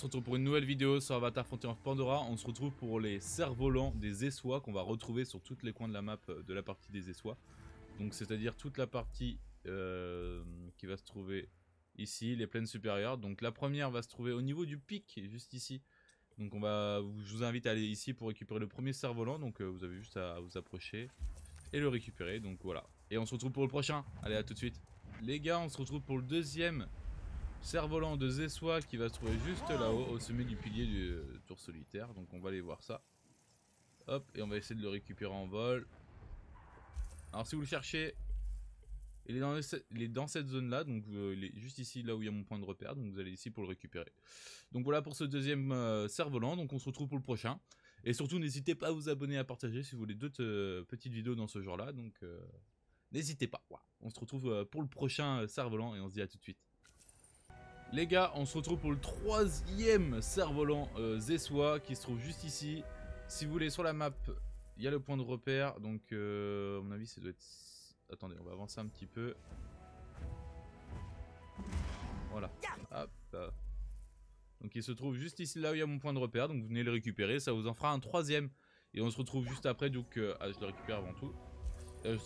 se retrouve pour une nouvelle vidéo sur Avatar Frontier of Pandora. On se retrouve pour les cerfs-volants des Essois qu'on va retrouver sur tous les coins de la map de la partie des Essois. Donc c'est-à-dire toute la partie qui va se trouver ici, les plaines supérieures. Donc la première va se trouver au niveau du pic, juste ici. Donc je vous invite à aller ici pour récupérer le premier cerf-volant. Donc vous avez juste à vous approcher et le récupérer. Donc voilà. Et on se retrouve pour le prochain. Allez, à tout de suite. Les gars, on se retrouve pour le deuxième cerf-volant de Zessois qui va se trouver juste là-haut, au sommet du pilier du tour solitaire. Donc on va aller voir ça. Hop, et on va essayer de le récupérer en vol. Alors si vous le cherchez, il est dans cette zone-là. Donc il est juste ici, là où il y a mon point de repère. Donc vous allez ici pour le récupérer. Donc voilà pour ce deuxième cerf-volant. Donc on se retrouve pour le prochain. Et surtout, n'hésitez pas à vous abonner, à partager si vous voulez d'autres petites vidéos dans ce genre-là. Donc n'hésitez pas. Voilà. On se retrouve pour le prochain cerf-volant et on se dit à tout de suite. Les gars, on se retrouve pour le troisième cerf-volant Zessois qui se trouve juste ici. Si vous voulez, sur la map, il y a le point de repère. Donc, à mon avis, ça doit être... Attendez, on va avancer un petit peu. Voilà. Hop. Donc, il se trouve juste ici, là où il y a mon point de repère. Donc, vous venez le récupérer. Ça vous en fera un troisième. Et on se retrouve juste après. Donc, je le récupère avant tout. On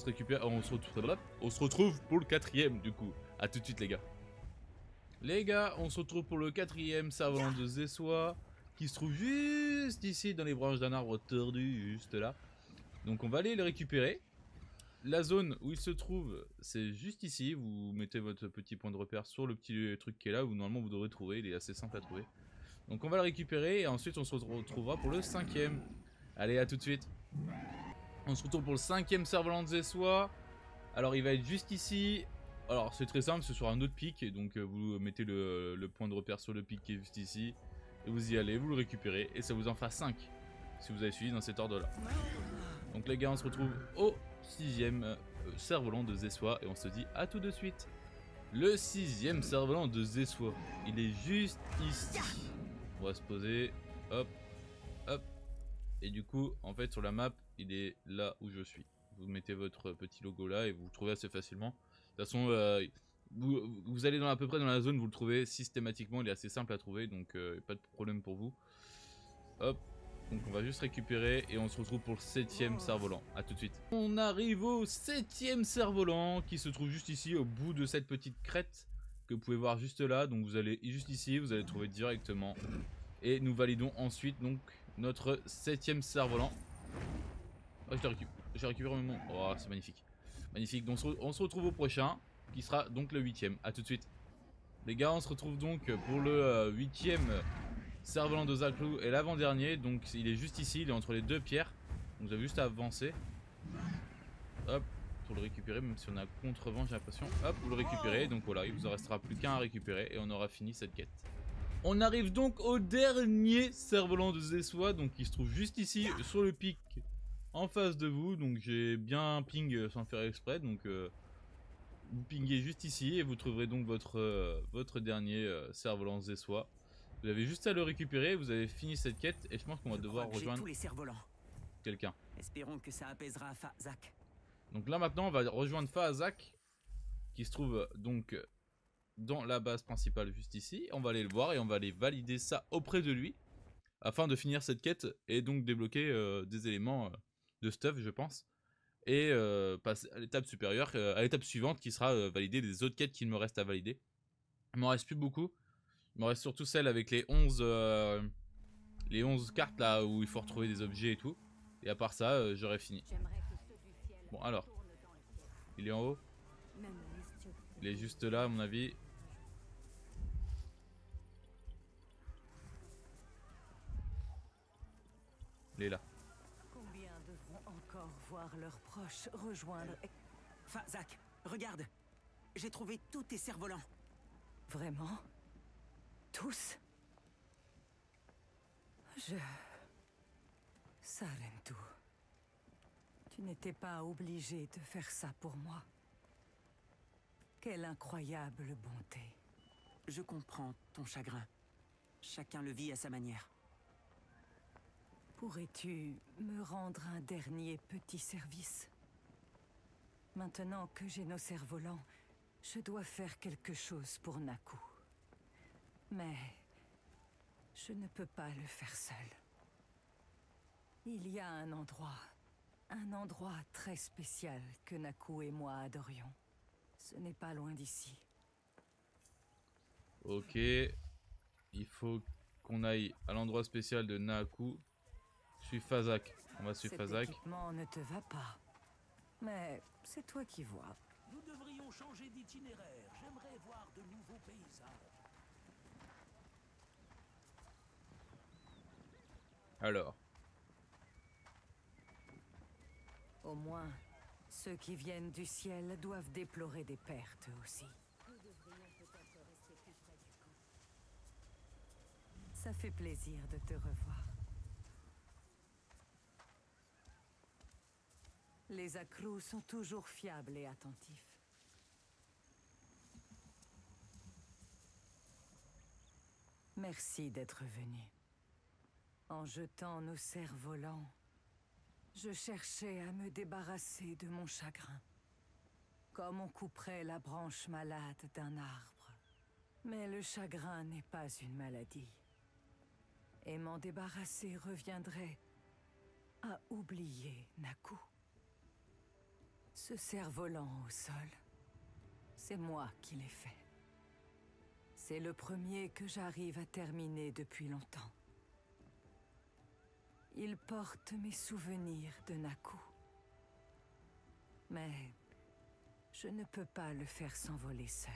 se retrouve pour le quatrième, du coup. A tout de suite, les gars. Les gars, on se retrouve pour le quatrième cerf-volant de Zessois qui se trouve juste ici dans les branches d'un arbre tordu, juste là. Donc on va aller le récupérer. La zone où il se trouve, c'est juste ici. Vous mettez votre petit point de repère sur le petit truc qui est là, où normalement vous devrez trouver, il est assez simple à trouver. Donc on va le récupérer et ensuite on se retrouvera pour le cinquième. Allez, à tout de suite. On se retrouve pour le cinquième cerf-volant de Zessois. Alors il va être juste ici. Alors c'est très simple, c'est sur un autre pic, et donc vous mettez le point de repère sur le pic qui est juste ici, et vous y allez, vous le récupérez, et ça vous en fera 5, si vous avez suivi dans cet ordre là. Donc les gars, on se retrouve au sixième cerf-volant de Zessois, et on se dit à tout de suite. Le sixième cerf-volant de Zessois, il est juste ici. On va se poser, hop, hop, et du coup, en fait sur la map, il est là où je suis. Vous mettez votre petit logo là et vous le trouvez assez facilement. De toute façon, vous allez à peu près dans la zone, vous le trouvez systématiquement, il est assez simple à trouver, donc pas de problème pour vous. Hop, donc on va juste récupérer et on se retrouve pour le septième cerf-volant. A tout de suite. On arrive au septième cerf-volant qui se trouve juste ici, au bout de cette petite crête que vous pouvez voir juste là. Donc vous allez juste ici, vous allez le trouver directement. Et nous validons ensuite donc notre septième cerf-volant. Oh, j'ai récupéré mon... Oh, c'est magnifique. Magnifique. Donc, on se retrouve au prochain, qui sera donc le huitième. A tout de suite. Les gars, on se retrouve donc pour le huitième cerf-volant de Zalclou et l'avant-dernier. Donc, il est juste ici, il est entre les deux pierres. Donc, vous avez juste à avancer. Hop, pour le récupérer, même si on a contre-vent, j'ai l'impression. Hop, vous le récupérez. Donc, voilà, il vous en restera plus qu'un à récupérer et on aura fini cette quête. On arrive donc au dernier cerf-volant de Zessois. Donc, il se trouve juste ici, sur le pic. En face de vous, donc j'ai bien ping sans faire exprès, donc vous pingez juste ici et vous trouverez donc votre dernier cerf-volant Zessois. Vous avez juste à le récupérer, vous avez fini cette quête et je pense qu'on va devoir rejoindre quelqu'un. Espérons que ça apaisera Fa'Zak. Donc là maintenant on va rejoindre Fa'Zak qui se trouve donc dans la base principale juste ici. On va aller le voir et on va aller valider ça auprès de lui afin de finir cette quête et donc débloquer des éléments de stuff, je pense, et passer à l'étape supérieure, à l'étape suivante qui sera valider les autres quêtes qu'il me reste à valider. Il m'en reste plus beaucoup, il me reste surtout celle avec les 11 cartes là où il faut retrouver des objets et tout, et à part ça j'aurai fini. Bon alors, il est en haut, il est juste là à mon avis. Il est là. Combien devront encore voir leurs proches rejoindre... Fa'Zak, regarde. J'ai trouvé tous tes cerfs-volants. Vraiment? Tous? Sarentu. Tu n'étais pas obligé de faire ça pour moi. Quelle incroyable bonté. Je comprends ton chagrin. Chacun le vit à sa manière. Pourrais-tu me rendre un dernier petit service? Maintenant que j'ai nos cerfs-volants, je dois faire quelque chose pour Naku. Mais Je ne peux pas le faire seul. Il y a un endroit très spécial que Naku et moi adorions. Ce n'est pas loin d'ici. Ok. Il faut qu'on aille à l'endroit spécial de Naku. Suis Fazak. On va suivre Fazak. Cet équipement ne te va pas. Mais c'est toi qui vois. Nous devrions changer d'itinéraire. J'aimerais voir de nouveaux paysages. Alors. Au moins, ceux qui viennent du ciel doivent déplorer des pertes aussi. Nous devrions peut-être rester plus près du camp. Ça fait plaisir de te revoir. Les Akrous sont toujours fiables et attentifs. Merci d'être venu. En jetant nos cerfs-volants, je cherchais à me débarrasser de mon chagrin, comme on couperait la branche malade d'un arbre. Mais le chagrin n'est pas une maladie. Et m'en débarrasser reviendrait à oublier Naku. Ce cerf-volant au sol, c'est moi qui l'ai fait. C'est le premier que j'arrive à terminer depuis longtemps. Il porte mes souvenirs de Naku. Mais je ne peux pas le faire s'envoler seul.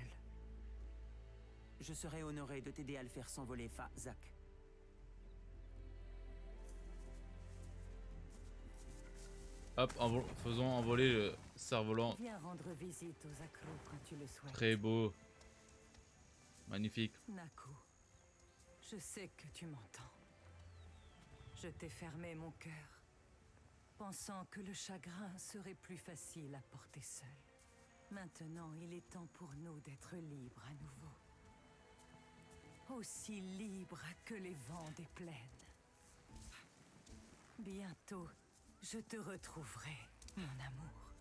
Je serais honoré de t'aider à le faire s'envoler, Fazak. Hop, faisons envoler le cerf-volant. Viens rendre visite aux Akrous quand tu le souhaites. Très beau. Magnifique. Naku, je sais que tu m'entends. Je t'ai fermé mon cœur, pensant que le chagrin serait plus facile à porter seul. Maintenant, il est temps pour nous d'être libres à nouveau. Aussi libres que les vents des plaines. Bientôt, je te retrouverai, mon amour.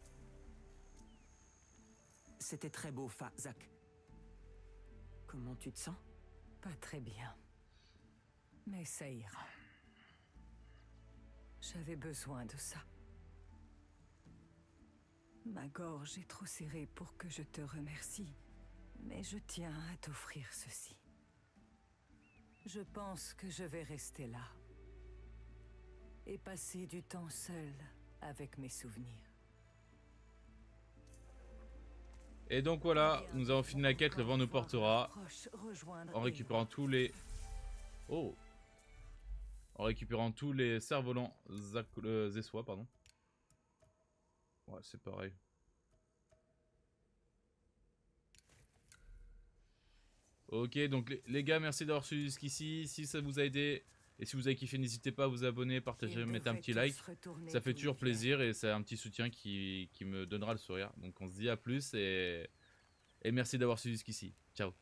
C'était très beau, Fazak. Comment tu te sens? Pas très bien. Mais ça ira. J'avais besoin de ça. Ma gorge est trop serrée pour que je te remercie, mais je tiens à t'offrir ceci. Je pense que je vais rester là et passer du temps seul avec mes souvenirs. Et donc voilà, nous avons fini la quête, le vent nous portera. En récupérant tous les... Oh! En récupérant tous les cerfs-volants zessois, pardon. Ouais, c'est pareil. Ok, donc les gars, merci d'avoir suivi jusqu'ici. Si ça vous a aidé et si vous avez kiffé, n'hésitez pas à vous abonner, partager, mettre un petit like. Ça fait toujours plaisir et c'est un petit soutien qui me donnera le sourire. Donc on se dit à plus et merci d'avoir suivi jusqu'ici. Ciao.